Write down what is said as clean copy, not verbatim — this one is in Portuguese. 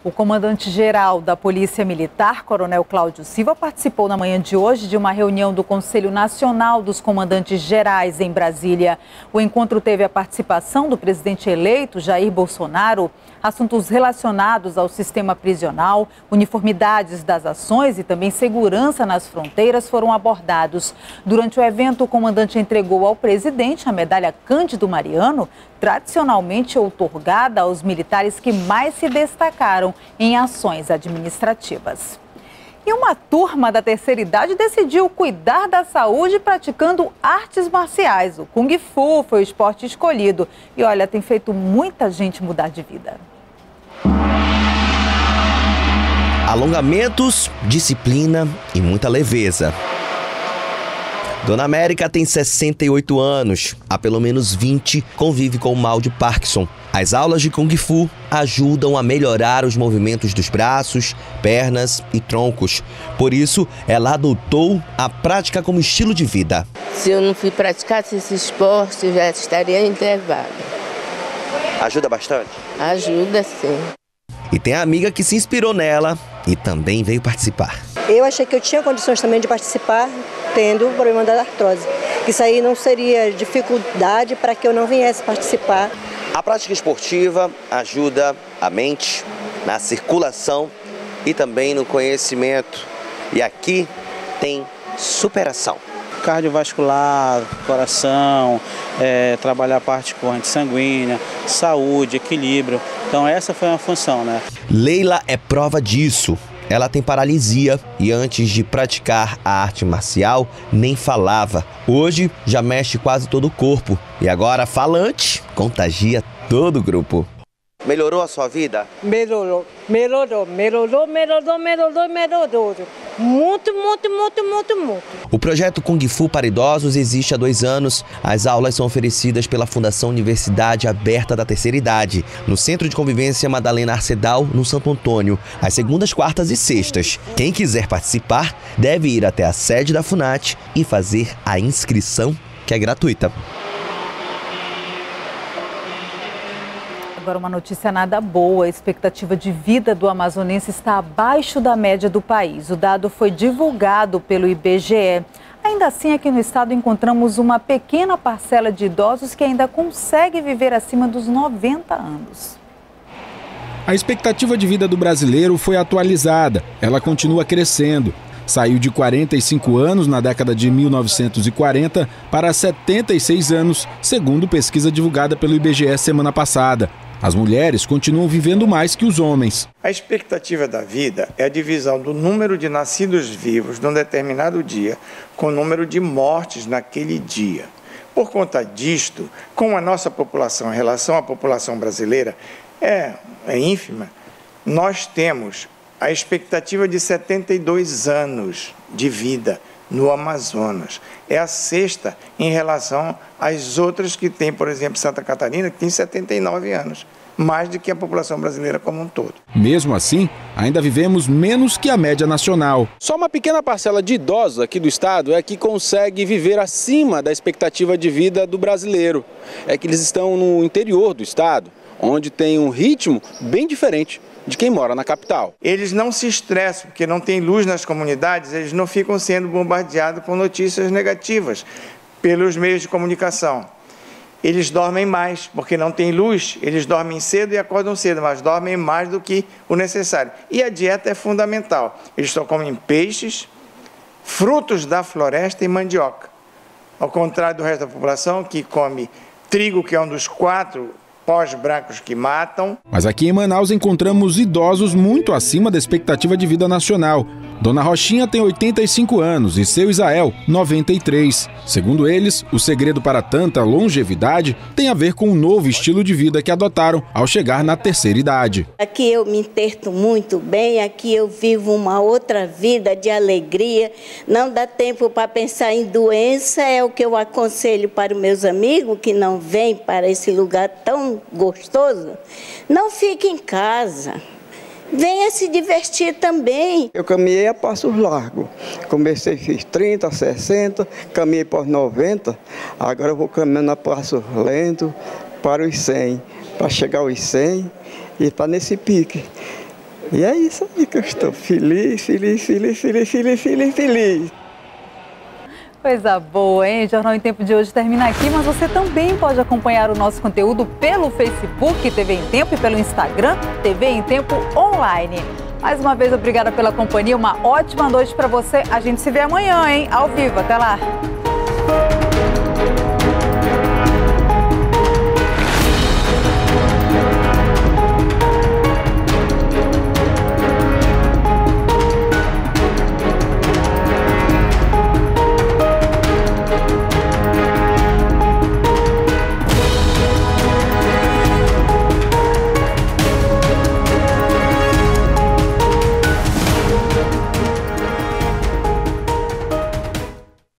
O comandante-geral da Polícia Militar, Coronel Cláudio Silva, participou na manhã de hoje de uma reunião do Conselho Nacional dos Comandantes Gerais em Brasília. O encontro teve a participação do presidente eleito, Jair Bolsonaro. Assuntos relacionados ao sistema prisional, uniformidades das ações e também segurança nas fronteiras foram abordados. Durante o evento, o comandante entregou ao presidente a medalha Cândido Mariano, tradicionalmente outorgada aos militares que mais se destacaram em ações administrativas. E uma turma da terceira idade decidiu cuidar da saúde praticando artes marciais. O Kung Fu foi o esporte escolhido. E olha, tem feito muita gente mudar de vida. Alongamentos, disciplina e muita leveza. Dona América tem 68 anos. Há pelo menos 20 convive com o mal de Parkinson. As aulas de Kung Fu ajudam a melhorar os movimentos dos braços, pernas e troncos. Por isso, ela adotou a prática como estilo de vida. Se eu não fui praticar esse esporte, eu já estaria intervalo. Ajuda bastante? Ajuda, sim. E tem a amiga que se inspirou nela e também veio participar. Eu achei que eu tinha condições também de participar, tendo o problema da artrose. Isso aí não seria dificuldade para que eu não viesse participar. A prática esportiva ajuda a mente na circulação e também no conhecimento. E aqui tem superação. Cardiovascular, coração, trabalhar a parte de corrente sanguínea, saúde, equilíbrio. Então essa foi uma função, né? Leila é prova disso. Ela tem paralisia e antes de praticar a arte marcial, nem falava. Hoje já mexe quase todo o corpo e agora falante contagia todo o grupo. Melhorou a sua vida? Melhorou. Muito. O projeto Kung Fu para idosos existe há 2 anos. As aulas são oferecidas pela Fundação Universidade Aberta da Terceira Idade, no Centro de Convivência Madalena Arcedal, no Santo Antônio, às segundas, quartas e sextas. Quem quiser participar deve ir até a sede da FUNAT e fazer a inscrição, que é gratuita. Agora uma notícia nada boa, a expectativa de vida do amazonense está abaixo da média do país. O dado foi divulgado pelo IBGE. Ainda assim, aqui no estado encontramos uma pequena parcela de idosos que ainda consegue viver acima dos 90 anos. A expectativa de vida do brasileiro foi atualizada, ela continua crescendo. Saiu de 45 anos na década de 1940 para 76 anos, segundo pesquisa divulgada pelo IBGE semana passada. As mulheres continuam vivendo mais que os homens. A expectativa da vida é a divisão do número de nascidos vivos num determinado dia com o número de mortes naquele dia. Por conta disto, com a nossa população em relação à população brasileira é ínfima, nós temos a expectativa de 72 anos de vida no Amazonas. É a 6ª em relação às outras que tem, por exemplo, Santa Catarina, que tem 79 anos, mais do que a população brasileira como um todo. Mesmo assim, ainda vivemos menos que a média nacional. Só uma pequena parcela de idosos aqui do estado é que consegue viver acima da expectativa de vida do brasileiro. É que eles estão no interior do estado, onde tem um ritmo bem diferente de quem mora na capital. Eles não se estressam, porque não tem luz nas comunidades, eles não ficam sendo bombardeados com notícias negativas pelos meios de comunicação. Eles dormem mais, porque não tem luz, eles dormem cedo e acordam cedo, mas dormem mais do que o necessário. E a dieta é fundamental. Eles só comem peixes, frutos da floresta e mandioca. Ao contrário do resto da população, que come trigo, que é um dos 4 pós brancos que matam. Mas aqui em Manaus encontramos idosos muito acima da expectativa de vida nacional. Dona Rochinha tem 85 anos e seu Isael, 93. Segundo eles, o segredo para tanta longevidade tem a ver com o novo estilo de vida que adotaram ao chegar na terceira idade. Aqui eu me interto muito bem, aqui eu vivo uma outra vida de alegria, não dá tempo para pensar em doença, é o que eu aconselho para os meus amigos que não vêm para esse lugar tão gostoso. Não fique em casa. Venha se divertir também. Eu caminhei a passos largos. Comecei, fiz 30, 60, caminhei para os 90. Agora eu vou caminhando a passos lentos para os 100. Para chegar aos 100 e estar nesse pique. E é isso aí que eu estou feliz. Coisa boa, hein? O Jornal em Tempo de hoje termina aqui, mas você também pode acompanhar o nosso conteúdo pelo Facebook TV em Tempo e pelo Instagram TV em Tempo Online. Mais uma vez, obrigada pela companhia, uma ótima noite para você. A gente se vê amanhã, hein? Ao vivo, até lá!